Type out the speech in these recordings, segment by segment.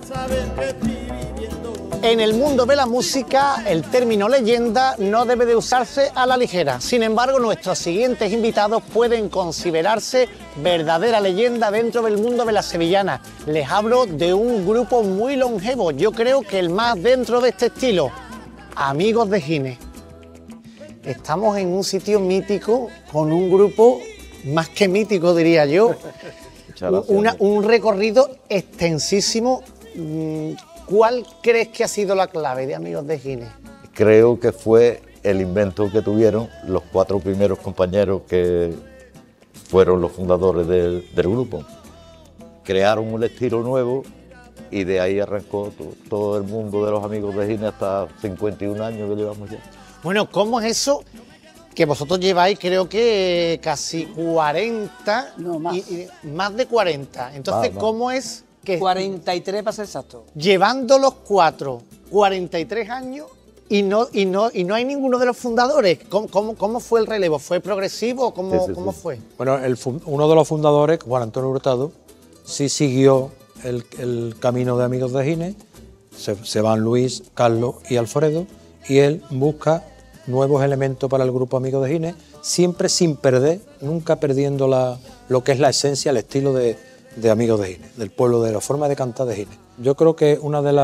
En el mundo de la música, el término leyenda no debe de usarse a la ligera. Sin embargo, nuestros siguientes invitados pueden considerarse verdadera leyenda dentro del mundo de la sevillana. Les hablo de un grupo muy longevo, yo creo que el más dentro de este estilo, Amigos de Gines. Estamos en un sitio mítico con un grupo más que mítico, diría yo. Un recorrido extensísimo. ¿Cuál crees que ha sido la clave de Amigos de Gines? Creo que fue el invento que tuvieron los 4 primeros compañeros que fueron los fundadores del grupo. Crearon un estilo nuevo y de ahí arrancó todo el mundo de los Amigos de Gines hasta 51 años que llevamos ya. Bueno, ¿cómo es eso que vosotros lleváis, creo que casi 40, no, más. Más de 40? Entonces, ¿cómo es que 43 para ser exacto? Llevando los 4, 43 años y no hay ninguno de los fundadores? ¿Cómo fue el relevo? ¿Fue progresivo o cómo fue? Bueno, uno de los fundadores, Juan Antonio Hurtado, sí siguió el camino de Amigos de Gines. Se van Luis, Carlos y Alfredo, y él busca nuevos elementos para el grupo Amigos de Gines, siempre sin perder, nunca perdiendo lo que es la esencia, el estilo de Amigos de Gines, del pueblo, de la forma de cantar de Gines. Yo creo que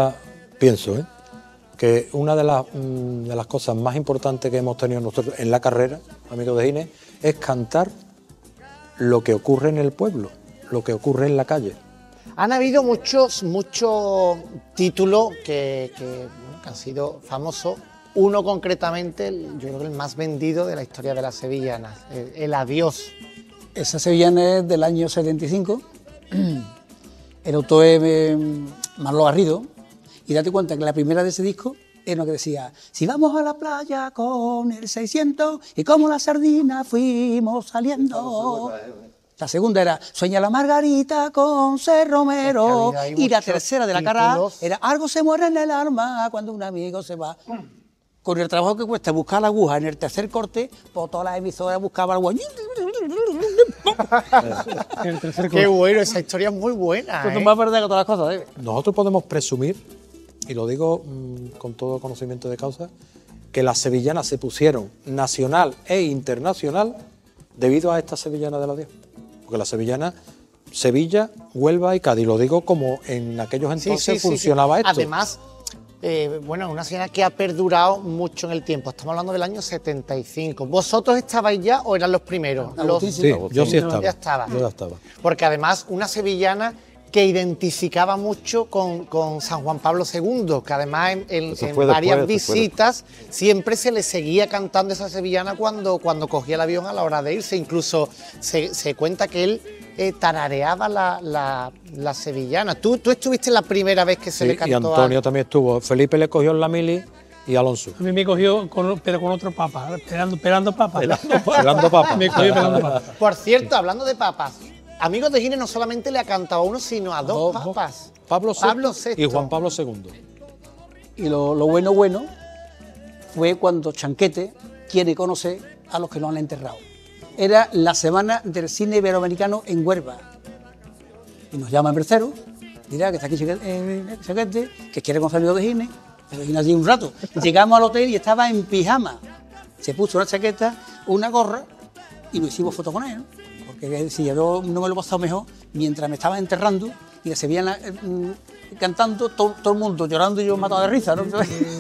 que una de las cosas más importantes que hemos tenido nosotros en la carrera, Amigos de Gines, es cantar lo que ocurre en el pueblo, lo que ocurre en la calle. Han habido muchos títulos que han sido famosos. Uno concretamente, yo creo que el más vendido de la historia de las sevillanas, el Adiós. Esa sevillana es del año 75, el autor es Marlo Garrido, y date cuenta que la primera de ese disco es lo que decía: si vamos a la playa con el 600 y como la sardina fuimos saliendo. La segunda era Sueña la Margarita con Ser Romero, y la tercera de la cara era Algo se muere en el alma cuando un amigo se va. Con el trabajo que cuesta buscar la aguja en el tercer corte, pues todas las emisoras buscaban algo. Qué bueno, esa historia es muy buena. Pues más verdad que todas las cosas. Nosotros podemos presumir, y lo digo con todo conocimiento de causa, que las sevillanas se pusieron nacional e internacional debido a esta sevillana de la Dios. Porque la sevillana, Sevilla, Huelva y Cádiz, lo digo como en aquellos entonces funcionaba esto. Además, una sevillana que ha perdurado mucho en el tiempo. Estamos hablando del año 75. ¿Vosotros estabais ya o eran los primeros? Sí, yo sí estaba. Ya estaba. Yo ya estaba. Porque además una sevillana que identificaba mucho con San Juan Pablo II, que además en varias visitas siempre se le seguía cantando esa sevillana cuando cogía el avión a la hora de irse. Incluso se cuenta que él tarareaba la sevillana. ¿Tú estuviste la primera vez que se le cantó? Y Antonio también estuvo. Felipe le cogió en la mili y Alonso. A mí me cogió, pero con otro papa, pelando papas. Pelando papas. Me cogió pelando papas. Por cierto, hablando de papas, Amigos de Gines no solamente le ha cantado a uno, sino a dos papas. Pablo VI y Juan Pablo II. Y lo bueno fue cuando Chanquete quiere conocer a los que lo han enterrado. Era la semana del cine iberoamericano en Huelva. Y nos llama el tercero, dirá que está aquí Chanquete, que quiere conocer a Amigos de Gines, pero vino allí un rato. Llegamos al hotel y estaba en pijama. Se puso una chaqueta, una gorra y nos hicimos foto con él, ¿no? Porque decía, yo no me lo he pasado mejor mientras me estaba enterrando y se veían cantando, todo el mundo llorando y yo matado de risa, ¿no?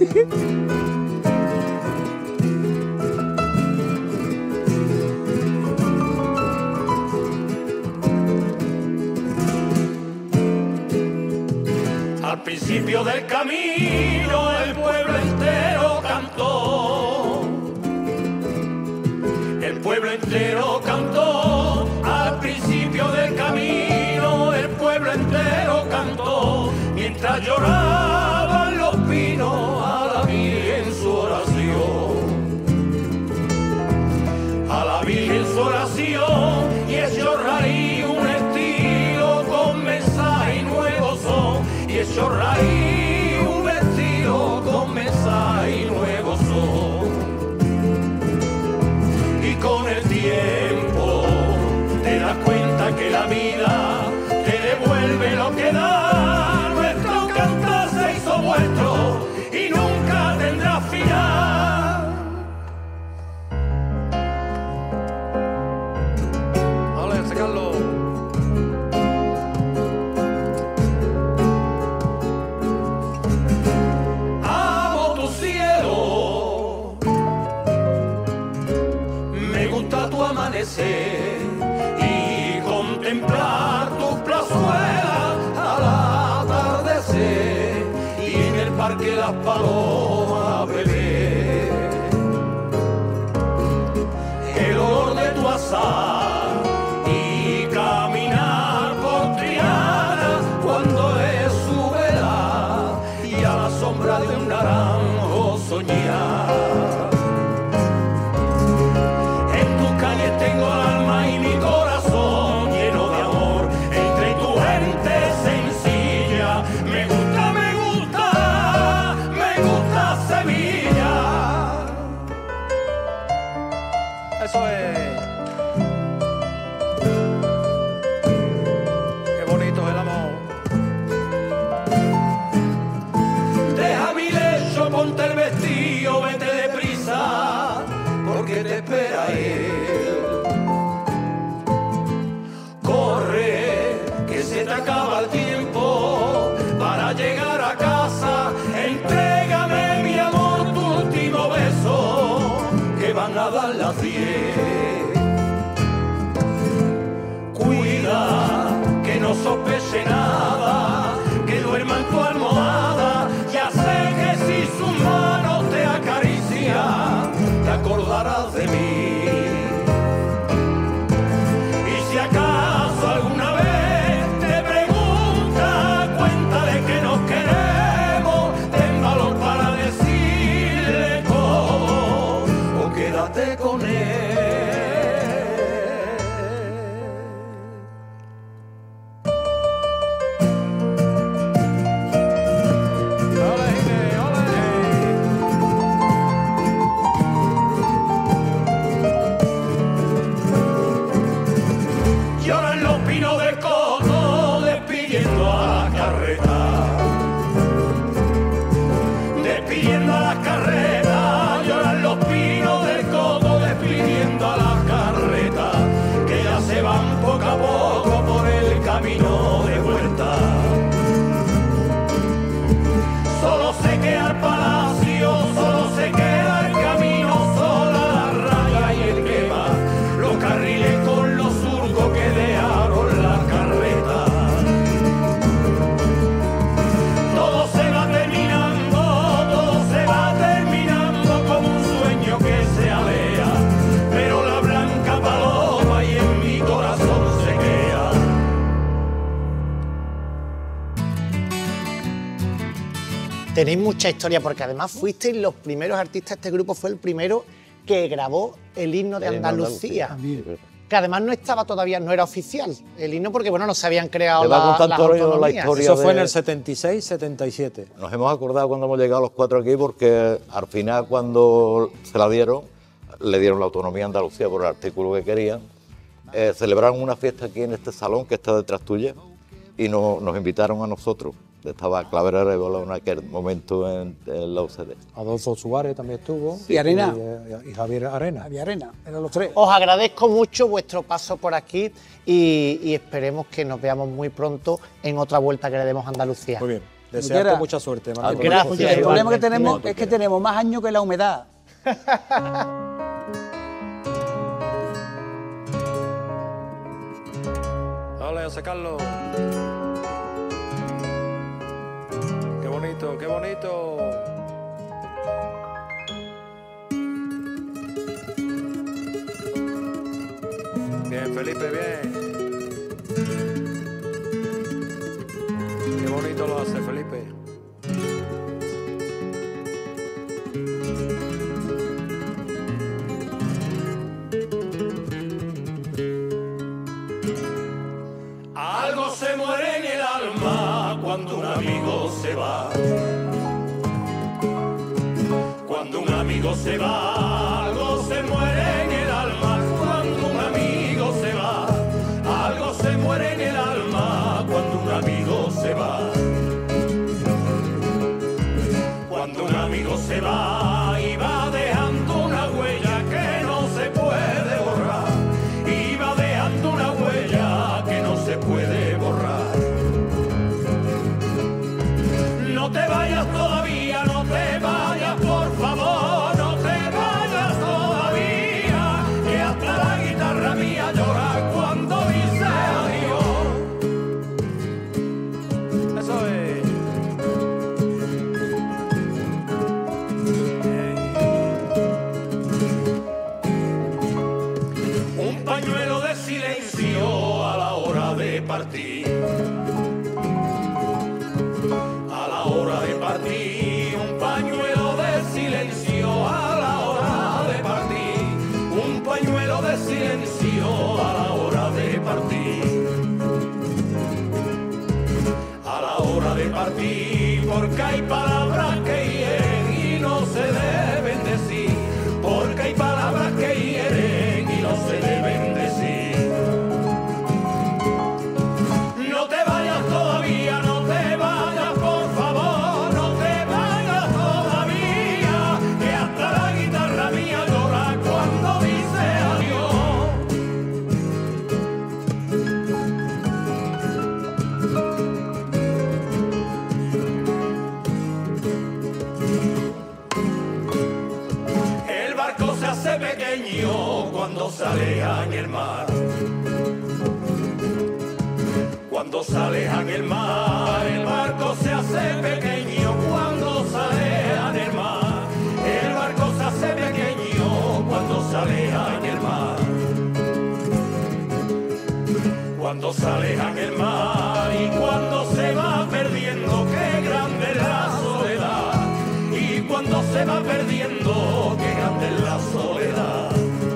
Al principio del camino el pueblo entero cantó. El pueblo entero cantó. Al principio del camino el pueblo entero cantó. Mientras lloraban los pinos a la Virgen su oración. A la Virgen su oración. Y hecho raíz un estilo con mensaje y nuevo son. Y hecho raíz un vestido con mensaje y nuevo son. Y con el tiempo te das cuenta que la vida te devuelve lo que da nuestro que las palomas bebé. El olor de tu azar y caminar por Triana cuando es su vela y a la sombra de un naranjo soñar. En tus calles tengo el alma y mi corazón lleno de amor. Entre tu gente sencilla me gusta, me gusta, me gusta Sevilla. Eso es. Qué bonito es el amor. Deja mi lecho, ponte el vestido, vete deprisa, porque te espera él. Corre, que se te acaba el tiempo para llegar a casa. Entrégame, mi amor, tu último beso, que van a dar las 10. Cuida que no sospeche nada, que duerma en tu almohada. Ya sé que si sus manos te acarician, te acordarás de mí. Y si acaso alguna vez te pregunta, cuéntale que nos queremos. Ten valor para decirle todo, o quédate con él. Ole, ole. Lloran los pinos del coto despidiendo a la carreta. Despidiendo a las carretas, lloran los pinos del coto despidiendo a las carretas, que ya se van poco a poco por el camino de vuelta. Solo se queda el palacio, solo se queda el camino, sola la raya y el quema, los carriles con los surcos que dejaron la carreta. Todo se va terminando, todo se va terminando como un sueño que se alea, pero la blanca paloma y en mi corazón se queda. Tenéis mucha historia porque además fuisteis los primeros artistas. Este grupo fue el primero que grabó el himno de El himno de Andalucía. Andalucía. Que además no estaba todavía, no era oficial el himno porque bueno, no se habían creado Te va las contando la autonomías. historia. Eso fue en de- el 76, 77. Nos hemos acordado cuando hemos llegado los cuatro aquí porque al final cuando se la dieron, le dieron la autonomía a Andalucía por el artículo que querían. Celebraron una fiesta aquí en este salón que está detrás tuya y nos invitaron a nosotros. Estaba Clavera Rébola en aquel momento en la UCD. Adolfo Suárez también estuvo. Y Arena. Y Javier Arena. Había arena, eran los tres. Os agradezco mucho vuestro paso por aquí y esperemos que nos veamos muy pronto en otra vuelta que le demos a Andalucía. Muy bien. quiera. Desearte mucha suerte, Manolo. Gracias. Oye, el problema que igualmente. tenemos es que tenemos más años que la humedad. Dale, José Carlos. Qué bonito, qué bonito. Bien, Felipe, bien. Qué bonito lo hace, Felipe. Algo se muere en el alma cuando un amigo se va. Cuando un amigo se va, algo se muere en el alma. Cuando un amigo se va, algo se muere en el alma. Cuando un amigo se va. Cuando un amigo se va y va dejando una huella que no se puede borrar. Y va dejando una huella que no se puede borrar. No te vayas todavía, no te vayas, por favor, no te vayas todavía, que hasta la guitarra mía llora cuando dice adiós. Eso es. partir, un pañuelo de silencio a la hora de partir, un pañuelo de silencio a la hora de partir, a la hora de partir, porque hay palabras que hieren y no se deben decir, porque hay palabras que hieren y no se deben decir. No te vayas todavía, no te vayas, por favor, no te vayas todavía, que hasta la guitarra mía llora cuando dice adiós. El barco se hace pequeño cuando sale en el mar. Cuando sale en el mar, el barco se hace pequeño. Cuando sale en el mar, el barco se hace pequeño. Cuando sale en el mar, cuando sale en el mar y cuando se va perdiendo, qué grande es la soledad. Y cuando se va perdiendo, qué grande es la soledad.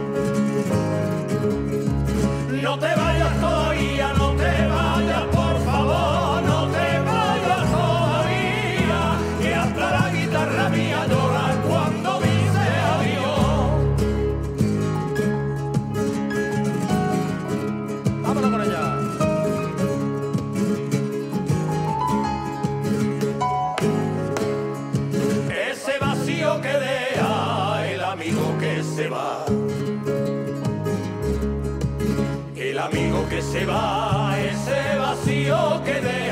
No te vayas todavía, no te vayas, por favor, no te vayas todavía, que hasta la guitarra mía llora cuando dice adiós. Vámonos con ella. Ese vacío que deja el amigo que se va. El amigo que se va, ese vacío que deja.